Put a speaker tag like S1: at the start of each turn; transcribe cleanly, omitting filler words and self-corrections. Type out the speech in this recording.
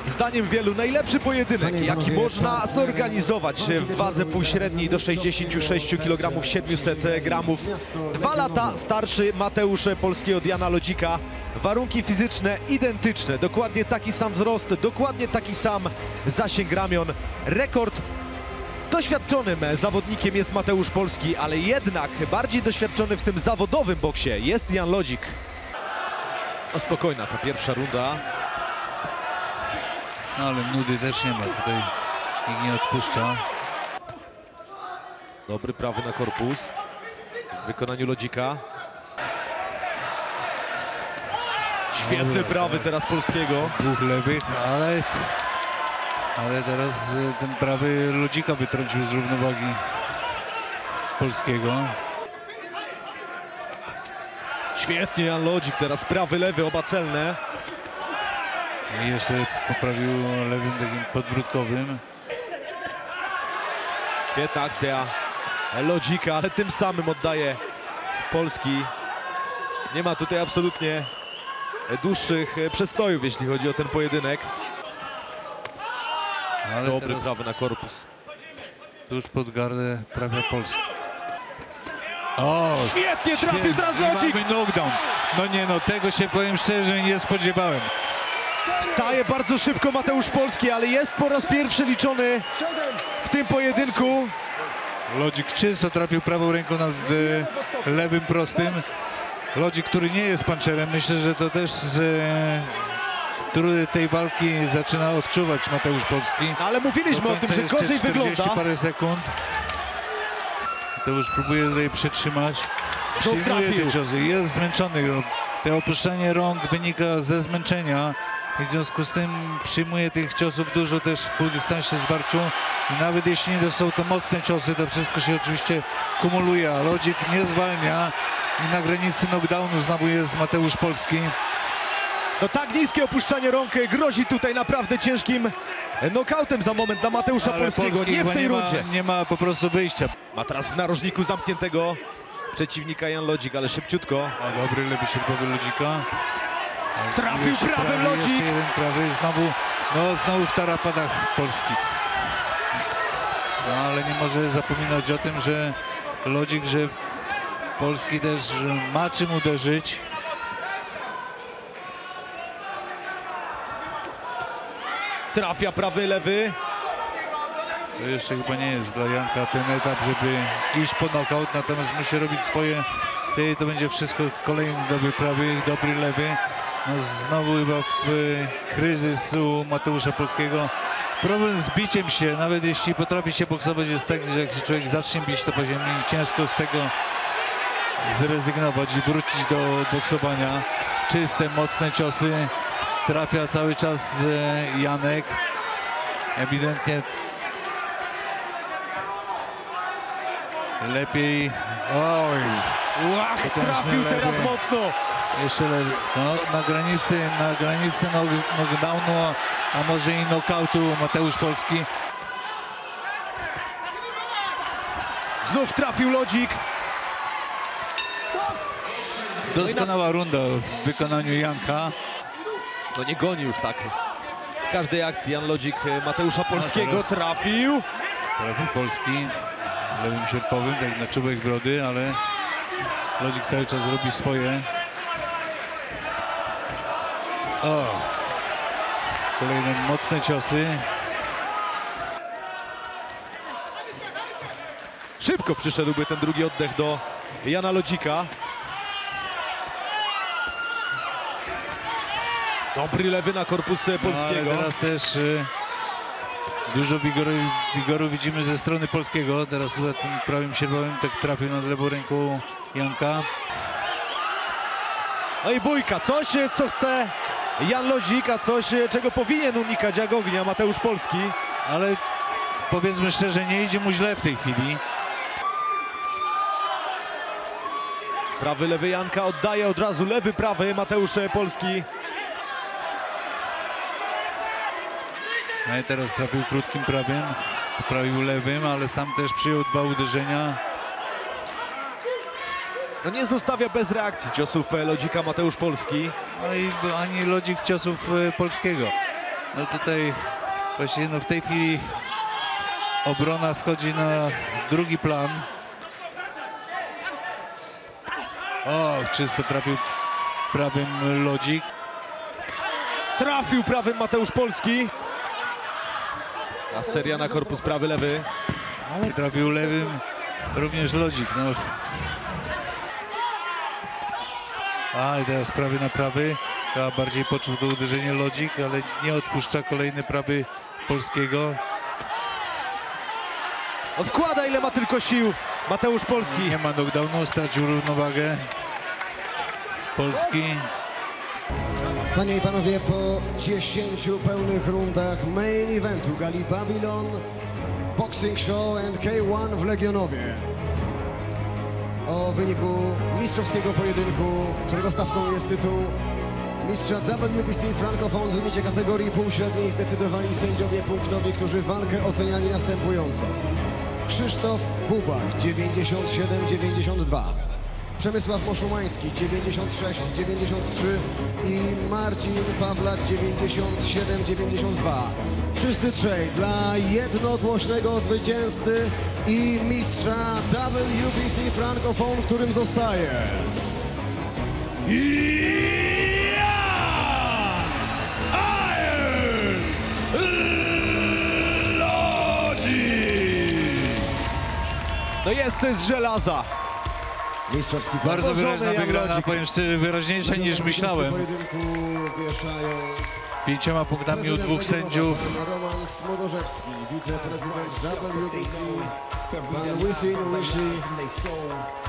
S1: Zdaniem wielu najlepszy pojedynek, jaki można zorganizować w wadze półśredniej do 66 kg 700 gramów. 2 lata starszy Mateusz Polski od Jana Lodzika. Warunki fizyczne identyczne, dokładnie taki sam wzrost, dokładnie taki sam zasięg ramion. Rekord. Doświadczonym zawodnikiem jest Mateusz Polski, ale jednak bardziej doświadczony w tym zawodowym boksie jest Jan Lodzik. No spokojna ta pierwsza runda.
S2: No ale nudy też nie ma, tutaj nikt nie odpuszcza.
S1: Dobry prawy na korpus w wykonaniu Lodzika. Świetny prawy teraz Polskiego.
S2: Dwóch lewych, ale teraz ten prawy Lodzika wytrącił z równowagi Polskiego.
S1: Świetnie Jan Lodzik, teraz prawy, lewy, oba celne.
S2: I jeszcze poprawił lewym takim podbródkowym.
S1: Świetna akcja Lodzika, ale tym samym oddaje Polski. Nie ma tutaj absolutnie dłuższych przestojów, jeśli chodzi o ten pojedynek.
S2: Ale
S1: dobry
S2: teraz
S1: prawy na korpus.
S2: tuż pod gardę trafia Polski. O!
S1: Świetnie trafił teraz Lodzik!
S2: Mamy knockdown. No nie no, tego się powiem szczerze nie spodziewałem.
S1: Wstaje bardzo szybko Mateusz Polski, ale jest po raz pierwszy liczony w tym pojedynku.
S2: Lodzik czysto trafił prawą ręką nad lewym prostym. Lodzik, który nie jest puncherem, myślę, że to też trudy tej walki zaczyna odczuwać Mateusz Polski.
S1: Ale mówiliśmy o tym, że gorzej wygląda.
S2: Parę sekund. Mateusz próbuje tutaj przytrzymać. Przyjmuje te ciosy, jest zmęczony. To opuszczanie rąk wynika ze zmęczenia. I w związku z tym przyjmuje tych ciosów dużo też w półdystansie zwarciu. I nawet jeśli nie są to mocne ciosy, to wszystko się oczywiście kumuluje. A Lodzik nie zwalnia i na granicy knockdownu znowu jest Mateusz Polski.
S1: No tak niskie opuszczanie rąk grozi tutaj naprawdę ciężkim knockoutem za moment dla Mateusza Polskiego. Nie w tej rundzie.
S2: Nie ma po prostu wyjścia.
S1: Ma teraz w narożniku zamkniętego przeciwnika Jan Lodzik, ale szybciutko.
S2: A dobry lewy środkowy Lodzika.
S1: Trafił prawym Lodzik.
S2: Jeszcze jeden prawy, znowu w tarapadach Polski. No, ale nie może zapominać o tym, że Lodzik, że Polski też ma czym uderzyć.
S1: Trafia prawy, lewy.
S2: To jeszcze chyba nie jest dla Janka ten etap, żeby iść po knockout, natomiast musi robić swoje. To będzie wszystko kolejny dobry prawy, dobry lewy. No znowu chyba kryzys u Mateusza Polskiego. Problem z biciem się, nawet jeśli potrafi się boksować, jest tak, że jak się człowiek zacznie bić to po ziemi, ciężko z tego zrezygnować i wrócić do boksowania. Czyste, mocne ciosy. Trafia cały czas Janek. Ewidentnie lepiej. Oj!
S1: Łach, trafił teraz mocno.
S2: Jeszcze lewy. No, na granicy knockdownu, a może i knockoutu Mateusz Polski.
S1: Znów trafił Lodzik.
S2: Doskonała runda w wykonaniu Janka.
S1: No nie goni już tak. W każdej akcji Jan Lodzik Mateusza Polskiego trafił.
S2: Trafił Polski lewym sierpowym, tak na czubek brody, ale Lodzik cały czas robi swoje. O! Kolejne mocne ciosy.
S1: Szybko przyszedłby ten drugi oddech do Jana Lodzika. Dobry lewy na korpus Polskiego.
S2: No, ale teraz też dużo wigoru widzimy ze strony Polskiego. Teraz tym prawym sierpowym tak trafił nad lewą ręką Janka.
S1: No i bójka. Coś, co chce Jan Lodzik, a coś, czego powinien unikać jak ognia Mateusz Polski.
S2: Ale powiedzmy szczerze, nie idzie mu źle w tej chwili.
S1: Prawy, lewy Janka oddaje od razu lewy, prawy Mateusz Polski.
S2: No i teraz trafił krótkim prawym, poprawił lewym, ale sam też przyjął 2 uderzenia.
S1: No nie zostawia bez reakcji ciosów Lodzika Mateusz Polski.
S2: No i ani Lodzik ciosów Polskiego. No tutaj właściwie w tej chwili obrona schodzi na drugi plan. O, czysto trafił prawym Lodzik.
S1: Trafił prawym Mateusz Polski. A seria na korpus prawy, lewy.
S2: I trafił lewym również Lodzik. No. A i teraz prawy na prawy. Chyba bardziej poczuł to uderzenie Lodzik, ale nie odpuszcza kolejny prawy Polskiego.
S1: Wkłada ile ma tylko sił Mateusz Polski.
S2: Nie ma knockdownu, stracił równowagę. Polski.
S3: Panie i panowie, po 10 pełnych rundach main eventu gali Babylon Boxing Show and K1 w Legionowie. O wyniku mistrzowskiego pojedynku, którego stawką jest tytuł mistrza WBC Francophone w limicie kategorii półśredniej, zdecydowali sędziowie punktowi, którzy walkę oceniali następująco. Krzysztof Bubak 97-92, Przemysław Moszumański 96-93 i Marcin Pawlak 97-92. Wszyscy trzej dla jednogłośnego zwycięzcy i mistrza WBC Francophone, którym zostaje Iron Lodzik.
S1: No jest z żelaza.
S3: Mistrzowski
S2: Bardzo wyraźna
S1: Jan
S2: wygrana,
S1: Lodzik.
S2: powiem szczerze, wyraźniejsza niż myślałem.
S3: pojedynku wieszają
S2: 5 punktami u
S3: prezydent
S2: dwóch
S3: Legionowa,
S2: sędziów.
S3: pan Roman Smogorzewski, wiceprezydent WBC, pan Wisin Łysi.